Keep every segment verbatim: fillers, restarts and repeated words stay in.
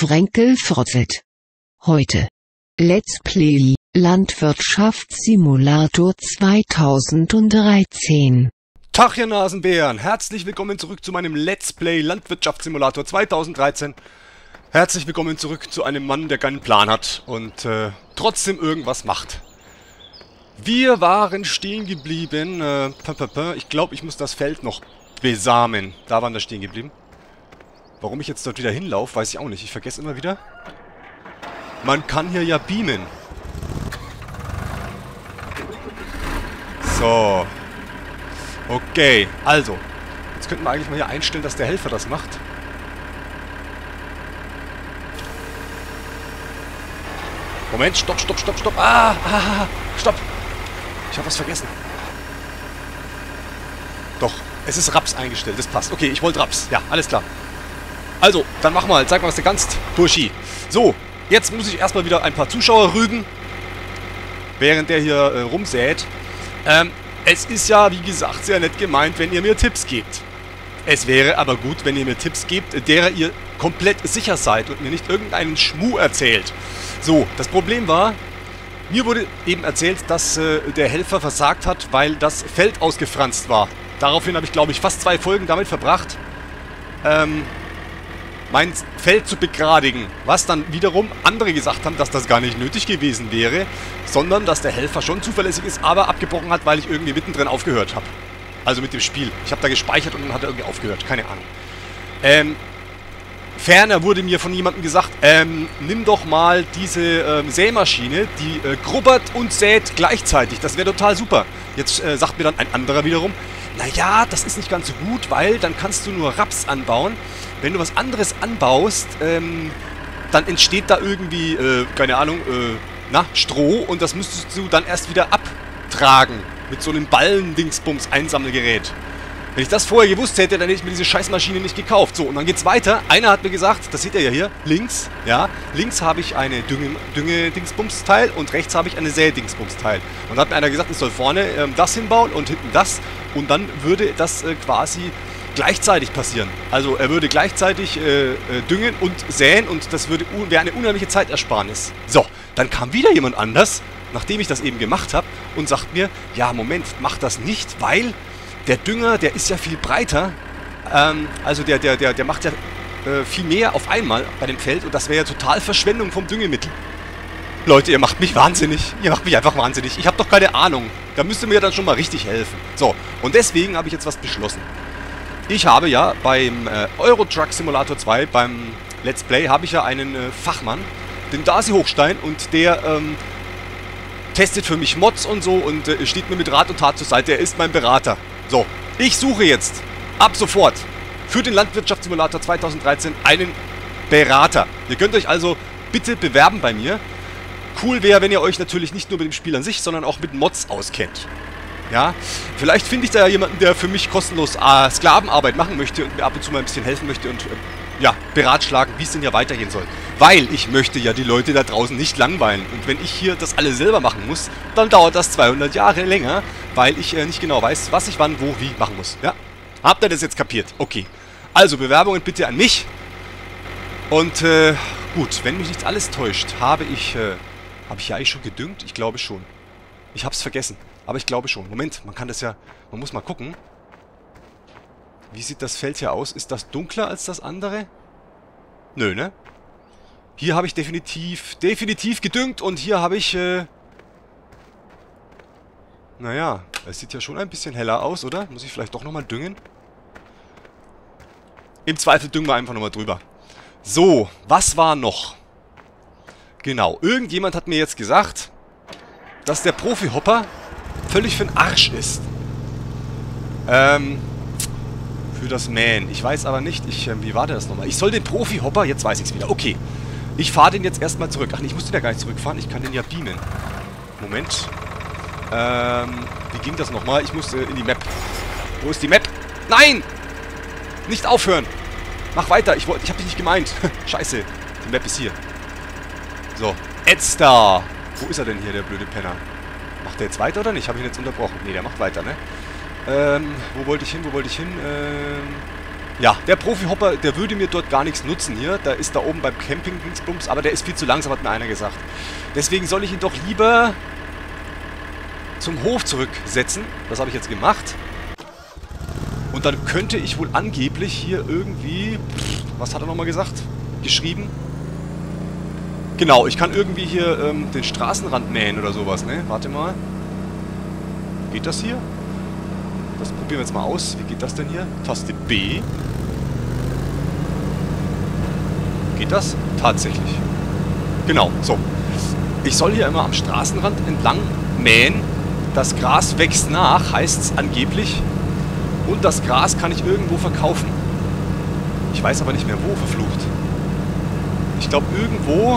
Fränkel frotzelt. Heute. Let's Play Landwirtschaftssimulator zweitausenddreizehn. Tag, ihr Nasenbären! Herzlich willkommen zurück zu meinem Let's Play Landwirtschaftssimulator zweitausenddreizehn. Herzlich willkommen zurück zu einem Mann, der keinen Plan hat und äh, trotzdem irgendwas macht. Wir waren stehen geblieben. Äh, ich glaube, ich muss das Feld noch besamen. Da waren wir stehen geblieben. Warum ich jetzt dort wieder hinlaufe, weiß ich auch nicht. Ich vergesse immer wieder. Man kann hier ja beamen. So. Okay, also. Jetzt könnten wir eigentlich mal hier einstellen, dass der Helfer das macht. Moment, stopp, stopp, stopp, stopp. Ah, ah, stopp. Ich habe was vergessen. Doch, es ist Raps eingestellt, das passt. Okay, ich wollte Raps. Ja, alles klar. Also, dann mach mal, zeig mal, was du kannst, Burschi. So, jetzt muss ich erstmal wieder ein paar Zuschauer rügen, während der hier äh, rumsät. Ähm, es ist ja, wie gesagt, sehr nett gemeint, wenn ihr mir Tipps gebt. Es wäre aber gut, wenn ihr mir Tipps gebt, derer ihr komplett sicher seid und mir nicht irgendeinen Schmuh erzählt. So, das Problem war, mir wurde eben erzählt, dass äh, der Helfer versagt hat, weil das Feld ausgefranst war. Daraufhin habe ich, glaube ich, fast zwei Folgen damit verbracht, ähm, mein Feld zu begradigen. Was dann wiederum andere gesagt haben, dass das gar nicht nötig gewesen wäre, sondern dass der Helfer schon zuverlässig ist, aber abgebrochen hat, weil ich irgendwie mittendrin aufgehört habe. Also mit dem Spiel. Ich habe da gespeichert und dann hat er irgendwie aufgehört. Keine Ahnung. Ähm, ferner wurde mir von jemandem gesagt, ähm, nimm doch mal diese ähm, Sämaschine, die äh, grubbert und sät gleichzeitig. Das wäre total super. Jetzt äh, sagt mir dann ein anderer wiederum, naja, das ist nicht ganz so gut, weil dann kannst du nur Raps anbauen. Wenn du was anderes anbaust, ähm, dann entsteht da irgendwie, äh, keine Ahnung, äh, na, Stroh und das müsstest du dann erst wieder abtragen mit so einem Ballen-Dingsbums-Einsammelgerät. Wenn ich das vorher gewusst hätte, dann hätte ich mir diese Scheißmaschine nicht gekauft. So, und dann geht's weiter. Einer hat mir gesagt, das seht ihr ja hier, links, ja, links habe ich eine Dünge-Dingsbums-Teil und rechts habe ich eine Sädingsbums-Teil. Und da hat mir einer gesagt, ich soll vorne ähm, das hinbauen und hinten das und dann würde das äh, quasi gleichzeitig passieren. Also er würde gleichzeitig äh, äh, düngen und säen und das würde wäre eine unheimliche Zeitersparnis. So, dann kam wieder jemand anders, nachdem ich das eben gemacht habe und sagt mir, ja Moment, mach das nicht, weil der Dünger, der ist ja viel breiter, ähm, also der, der, der, der macht ja äh, viel mehr auf einmal bei dem Feld und das wäre ja total Verschwendung vom Düngemittel. Leute, ihr macht mich wahnsinnig. Ihr macht mich einfach wahnsinnig. Ich habe doch keine Ahnung. Da müsst ihr mir dann schon mal richtig helfen. So, und deswegen habe ich jetzt was beschlossen. Ich habe ja beim äh, Euro Truck Simulator zwei, beim Let's Play, habe ich ja einen äh, Fachmann, den Dasi Hochstein, und der ähm, testet für mich Mods und so und äh, steht mir mit Rat und Tat zur Seite. Er ist mein Berater. So, ich suche jetzt ab sofort für den Landwirtschaftssimulator zweitausenddreizehn einen Berater. Ihr könnt euch also bitte bewerben bei mir. Cool wäre, wenn ihr euch natürlich nicht nur mit dem Spiel an sich, sondern auch mit Mods auskennt. Ja, vielleicht finde ich da ja jemanden, der für mich kostenlos äh, Sklavenarbeit machen möchte und mir ab und zu mal ein bisschen helfen möchte und äh, ja, beratschlagen, wie es denn ja weitergehen soll. Weil ich möchte ja die Leute da draußen nicht langweilen. Und wenn ich hier das alles selber machen muss, dann dauert das zweihundert Jahre länger, weil ich äh, nicht genau weiß, was ich wann, wo, wie machen muss. Ja, habt ihr das jetzt kapiert? Okay. Also Bewerbungen bitte an mich. Und äh, gut, wenn mich nicht alles täuscht, habe ich, äh, habe ich ja eigentlich schon gedüngt? Ich glaube schon. Ich habe es vergessen. Aber ich glaube schon. Moment, man kann das ja... Man muss mal gucken. Wie sieht das Feld hier aus? Ist das dunkler als das andere? Nö, ne? Hier habe ich definitiv... Definitiv gedüngt und hier habe ich... Äh, naja, es sieht ja schon ein bisschen heller aus, oder? Muss ich vielleicht doch nochmal düngen? Im Zweifel düngen wir einfach nochmal drüber. So, was war noch? Genau, irgendjemand hat mir jetzt gesagt, dass der Profi-Hopper völlig für den Arsch ist. Ähm, für das Mähen. Ich weiß aber nicht, ich, äh, wie war der das nochmal? Ich soll den Profi-Hopper, jetzt weiß ich es wieder. Okay, ich fahre den jetzt erstmal zurück. Ach nee, ich muss den ja gar nicht zurückfahren, ich kann den ja beamen. Moment. Ähm, wie ging das nochmal? Ich muss äh, in die Map. Wo ist die Map? Nein! Nicht aufhören! Mach weiter, ich, wollt, ich hab dich nicht gemeint. Scheiße, die Map ist hier. So, Edstar. Wo ist er denn hier, der blöde Penner? Macht der jetzt weiter oder nicht? Habe ich ihn jetzt unterbrochen? Ne, der macht weiter, ne? Ähm, wo wollte ich hin? Wo wollte ich hin? Ähm, Ja, der Profi-Hopper, der würde mir dort gar nichts nutzen hier. Da ist da oben beim Camping-Dingsbums, aber der ist viel zu langsam, hat mir einer gesagt. Deswegen soll ich ihn doch lieber zum Hof zurücksetzen. Das habe ich jetzt gemacht. Und dann könnte ich wohl angeblich hier irgendwie... Was hat er nochmal gesagt? Geschrieben? Genau, ich kann irgendwie hier ähm, den Straßenrand mähen oder sowas, ne? Warte mal. Geht das hier? Das probieren wir jetzt mal aus. Wie geht das denn hier? Taste B. Geht das? Tatsächlich. Genau, so. Ich soll hier immer am Straßenrand entlang mähen. Das Gras wächst nach, heißt es angeblich. Und das Gras kann ich irgendwo verkaufen. Ich weiß aber nicht mehr wo, verflucht. Ich glaube irgendwo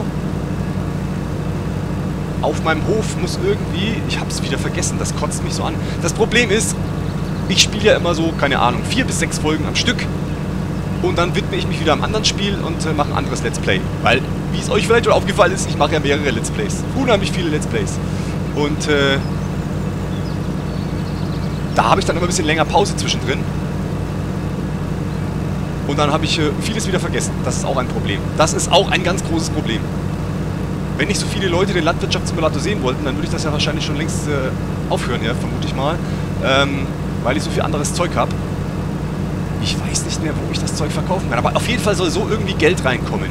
auf meinem Hof muss irgendwie... Ich habe es wieder vergessen, das kotzt mich so an. Das Problem ist, ich spiele ja immer so, keine Ahnung, vier bis sechs Folgen am Stück. Und dann widme ich mich wieder am anderen Spiel und äh, mache ein anderes Let's Play. Weil, wie es euch vielleicht schon aufgefallen ist, ich mache ja mehrere Let's Plays. Unheimlich viele Let's Plays. Und äh, da habe ich dann immer ein bisschen länger Pause zwischendrin. Und dann habe ich äh, vieles wieder vergessen. Das ist auch ein Problem. Das ist auch ein ganz großes Problem. Wenn nicht so viele Leute den Landwirtschaftssimulator sehen wollten, dann würde ich das ja wahrscheinlich schon längst äh, aufhören, ja, vermute ich mal. Ähm, weil ich so viel anderes Zeug habe. Ich weiß nicht mehr, wo ich das Zeug verkaufen kann. Aber auf jeden Fall soll so irgendwie Geld reinkommen.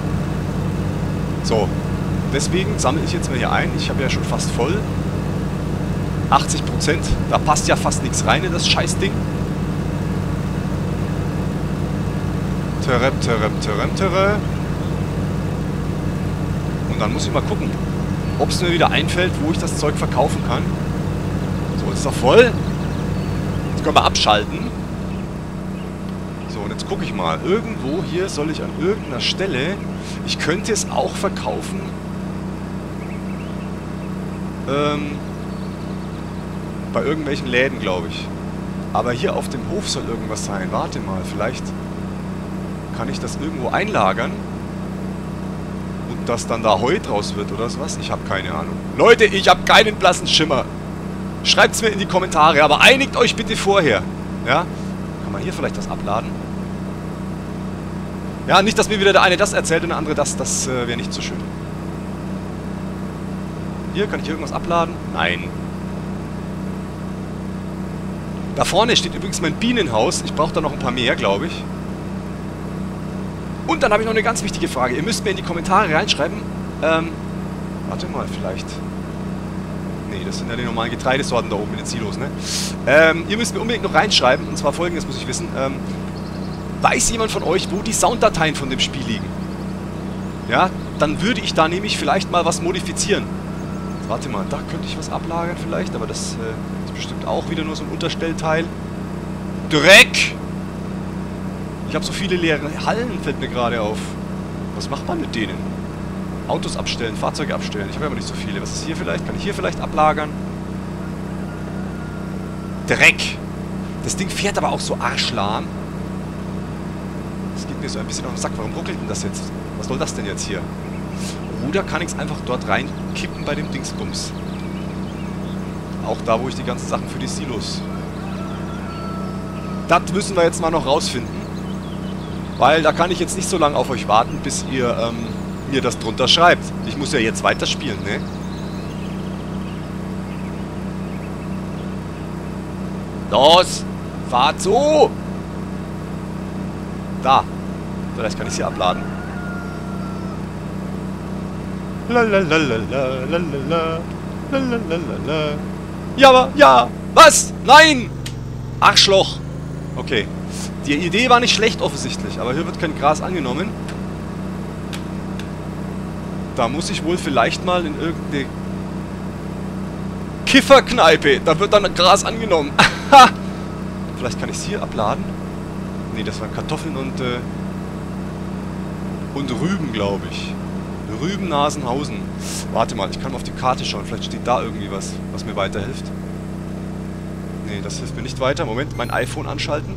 So. Deswegen sammle ich jetzt mal hier ein. Ich habe ja schon fast voll. achtzig Prozent. Da passt ja fast nichts rein in das Scheißding. Terem, terem, terem, terem. Und dann muss ich mal gucken, ob es mir wieder einfällt, wo ich das Zeug verkaufen kann. So, jetzt ist er voll. Jetzt können wir abschalten. So, und jetzt gucke ich mal. Irgendwo hier soll ich an irgendeiner Stelle... Ich könnte es auch verkaufen. Ähm... Bei irgendwelchen Läden, glaube ich. Aber hier auf dem Hof soll irgendwas sein. Warte mal, vielleicht kann ich das irgendwo einlagern. Und dass dann da Heu draus wird oder sowas. Ich habe keine Ahnung. Leute, ich habe keinen blassen Schimmer. Schreibt es mir in die Kommentare. Aber einigt euch bitte vorher. Ja? Kann man hier vielleicht das abladen? Ja, nicht, dass mir wieder der eine das erzählt und der andere das. Das äh, wäre nicht so schön. Hier, kann ich irgendwas abladen? Nein. Da vorne steht übrigens mein Bienenhaus. Ich brauche da noch ein paar mehr, glaube ich. Und dann habe ich noch eine ganz wichtige Frage. Ihr müsst mir in die Kommentare reinschreiben. Ähm, warte mal, vielleicht. Nee, das sind ja die normalen Getreidesorten da oben in den Silos, ne? Ähm, ihr müsst mir unbedingt noch reinschreiben. Und zwar folgendes muss ich wissen. Ähm, weiß jemand von euch, wo die Sounddateien von dem Spiel liegen? Ja, dann würde ich da nämlich vielleicht mal was modifizieren. Warte mal, da könnte ich was ablagern vielleicht, aber das äh, ist bestimmt auch wieder nur so ein Unterstellteil. Dreck! Ich habe so viele leere Hallen, fällt mir gerade auf. Was macht man mit denen? Autos abstellen, Fahrzeuge abstellen. Ich habe aber nicht so viele. Was ist hier vielleicht? Kann ich hier vielleicht ablagern? Dreck! Das Ding fährt aber auch so arschlahm. Das geht mir so ein bisschen auf den Sack. Warum ruckelt denn das jetzt? Was soll das denn jetzt hier? Oder kann ich es einfach dort reinkippen bei dem Dingsbums? Auch da, wo ich die ganzen Sachen für die Silos... Das müssen wir jetzt mal noch rausfinden. Weil da kann ich jetzt nicht so lange auf euch warten, bis ihr ähm, mir das drunter schreibt. Ich muss ja jetzt weiterspielen, ne? Los! Fahrt zu! Da. Vielleicht kann ich sie abladen. Lalalala, lalalala. Ja, aber, ja! Was? Nein! Arschloch! Okay. Die Idee war nicht schlecht offensichtlich, aber hier wird kein Gras angenommen. Da muss ich wohl vielleicht mal in irgendeine Kifferkneipe. Da wird dann Gras angenommen. Vielleicht kann ich es hier abladen. Ne, das waren Kartoffeln und äh, und Rüben, glaube ich. Rüben Nasenhausen. Warte mal, ich kann mal auf die Karte schauen. Vielleicht steht da irgendwie was, was mir weiterhilft. Ne, das hilft mir nicht weiter. Moment, mein iPhone anschalten.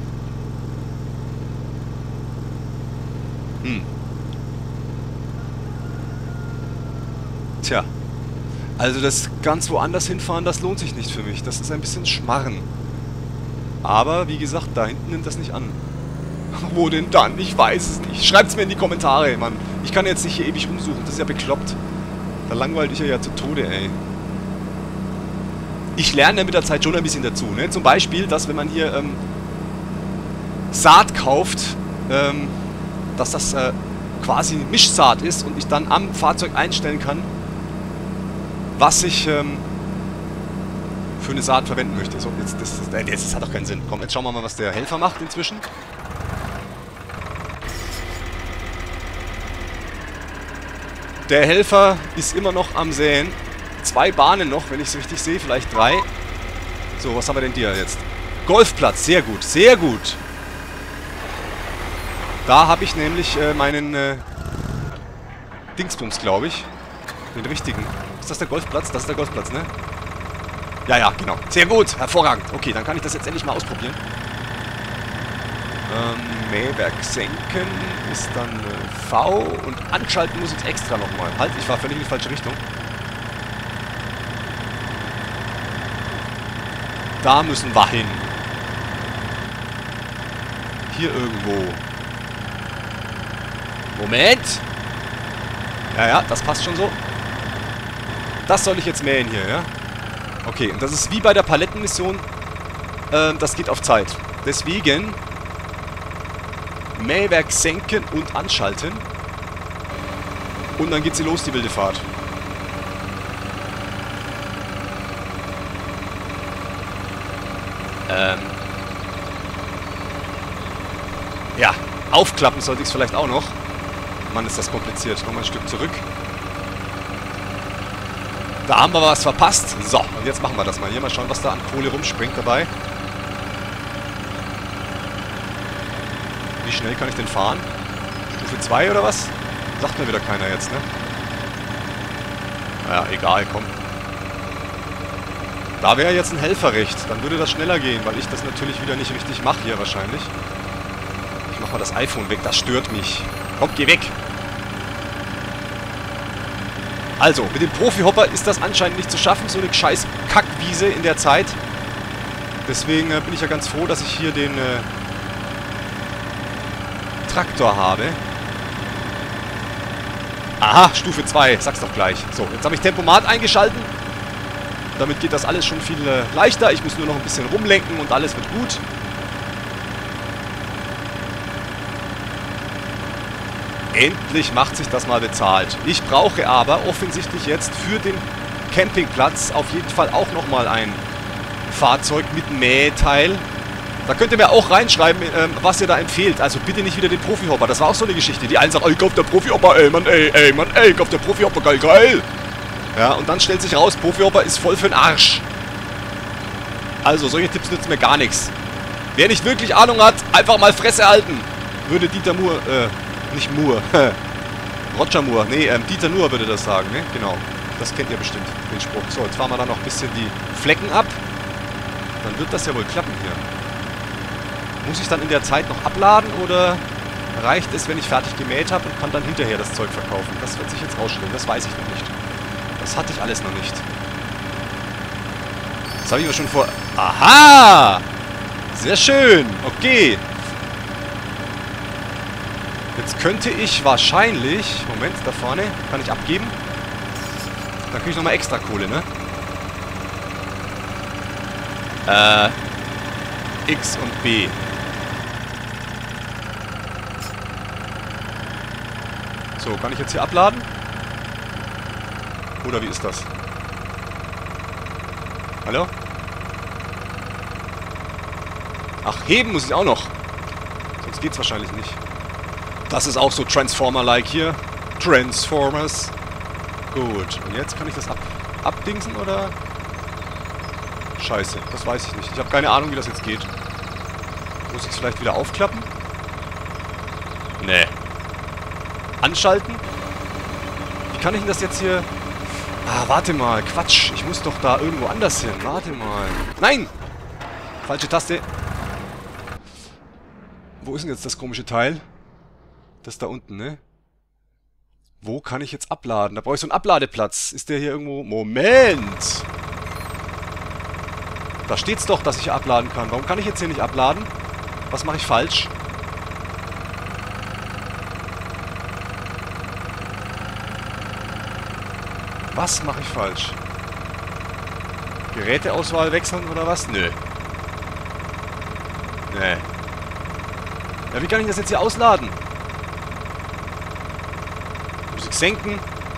Hm. Tja. Also das ganz woanders hinfahren, das lohnt sich nicht für mich. Das ist ein bisschen Schmarren. Aber, wie gesagt, da hinten nimmt das nicht an. Wo denn dann? Ich weiß es nicht. Schreibt's mir in die Kommentare, Mann. Ich kann jetzt nicht hier ewig rumsuchen. Das ist ja bekloppt. Da langweilt ich ja, ja zu Tode, ey. Ich lerne mit der Zeit schon ein bisschen dazu, ne? Zum Beispiel, dass wenn man hier ähm, Saat kauft, ähm, dass das äh, quasi Mischsaat ist und ich dann am Fahrzeug einstellen kann, was ich ähm, für eine Saat verwenden möchte. So, jetzt, das, das, das, das hat doch keinen Sinn. Komm, jetzt schauen wir mal, was der Helfer macht inzwischen. Der Helfer ist immer noch am Säen. Zwei Bahnen noch, wenn ich es richtig sehe. Vielleicht drei. So, was haben wir denn hier jetzt? Golfplatz, sehr gut, sehr gut. Da habe ich nämlich äh, meinen äh, Dingsbums, glaube ich. Den richtigen. Ist das der Golfplatz? Das ist der Golfplatz, ne? Ja, ja, genau. Sehr gut, hervorragend. Okay, dann kann ich das jetzt endlich mal ausprobieren. Ähm, Mähwerk senken ist dann äh, V und anschalten muss ich extra nochmal. Halt, ich war völlig in die falsche Richtung. Da müssen wir hin. Hier irgendwo. Moment. Ja, ja, das passt schon so. Das soll ich jetzt mähen hier, ja? Okay, und das ist wie bei der Palettenmission. Äh, das geht auf Zeit. Deswegen Mähwerk senken und anschalten. Und dann geht sie los, die wilde Fahrt. Ähm. Ja, aufklappen sollte ich es vielleicht auch noch. Mann, ist das kompliziert. Nochmal ein Stück zurück. Da haben wir was verpasst. So, und jetzt machen wir das mal. Hier mal schauen, was da an Kohle rumspringt dabei. Wie schnell kann ich denn fahren? Stufe zwei oder was? Sagt mir wieder keiner jetzt, ne? Naja, egal, komm. Da wäre jetzt ein Helfer recht. Dann würde das schneller gehen, weil ich das natürlich wieder nicht richtig mache hier wahrscheinlich. Ich mach mal das iPhone weg, das stört mich. Komm, geh weg. Also, mit dem Profi-Hopper ist das anscheinend nicht zu schaffen, so eine scheiß Kackwiese in der Zeit. Deswegen äh, bin ich ja ganz froh, dass ich hier den äh, Traktor habe. Aha, Stufe zwei, sag's doch gleich. So, jetzt habe ich Tempomat eingeschalten. Damit geht das alles schon viel äh, leichter. Ich muss nur noch ein bisschen rumlenken und alles wird gut. Endlich macht sich das mal bezahlt. Ich brauche aber offensichtlich jetzt für den Campingplatz auf jeden Fall auch nochmal ein Fahrzeug mit Mähteil. Da könnt ihr mir auch reinschreiben, ähm, was ihr da empfehlt. Also bitte nicht wieder den Profi-Hopper. Das war auch so eine Geschichte. Die einen sagen, oh, ich kauf der Profi-Hopper, ey, Mann, ey, ey, Mann, ey, ich kauf der Profi-Hopper, geil, geil. Ja, und dann stellt sich raus, Profi-Hopper ist voll für den Arsch. Also, solche Tipps nützen mir gar nichts. Wer nicht wirklich Ahnung hat, einfach mal Fresse halten. Würde Dieter Moore, äh, nicht Moore, Roger Moore, nee, ähm, Dieter Nuhr würde das sagen, ne? Genau. Das kennt ihr bestimmt, den Spruch. So, jetzt fahren wir da noch ein bisschen die Flecken ab. Dann wird das ja wohl klappen hier. Muss ich dann in der Zeit noch abladen oder reicht es, wenn ich fertig gemäht habe und kann dann hinterher das Zeug verkaufen? Das wird sich jetzt rausstellen, das weiß ich noch nicht. Das hatte ich alles noch nicht. Das habe ich mir schon vor... Aha! Sehr schön, okay. Jetzt könnte ich wahrscheinlich... Moment, da vorne kann ich abgeben. Dann kriege ich nochmal extra Kohle, ne? Äh... X und B. So, kann ich jetzt hier abladen? Oder wie ist das? Hallo? Ach, heben muss ich auch noch. Sonst geht's wahrscheinlich nicht. Das ist auch so Transformer-like hier. Transformers. Gut. Und jetzt kann ich das ab abdingsen, oder? Scheiße, das weiß ich nicht. Ich habe keine Ahnung, wie das jetzt geht. Muss ich es vielleicht wieder aufklappen? Nee. Anschalten? Wie kann ich denn das jetzt hier... Ah, warte mal. Quatsch. Ich muss doch da irgendwo anders hin. Warte mal. Nein! Falsche Taste. Wo ist denn jetzt das komische Teil? Das da unten, ne? Wo kann ich jetzt abladen? Da brauche ich so einen Abladeplatz. Ist der hier irgendwo... Moment! Da steht's doch, dass ich hier abladen kann. Warum kann ich jetzt hier nicht abladen? Was mache ich falsch? Was mache ich falsch? Geräteauswahl wechseln oder was? Nö. Nee. Ja, wie kann ich das jetzt hier ausladen? Musik senken.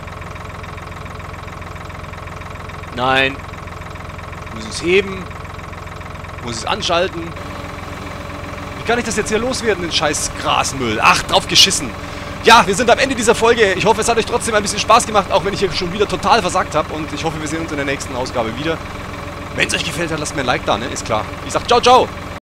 Nein. Muss ich es heben? Muss ich es anschalten? Wie kann ich das jetzt hier loswerden, den scheiß Grasmüll? Ach, drauf geschissen. Ja, wir sind am Ende dieser Folge. Ich hoffe, es hat euch trotzdem ein bisschen Spaß gemacht, auch wenn ich hier schon wieder total versagt habe. Und ich hoffe, wir sehen uns in der nächsten Ausgabe wieder. Wenn es euch gefällt hat, lasst mir ein Like da, ne? Ist klar. Ich sag ciao, ciao.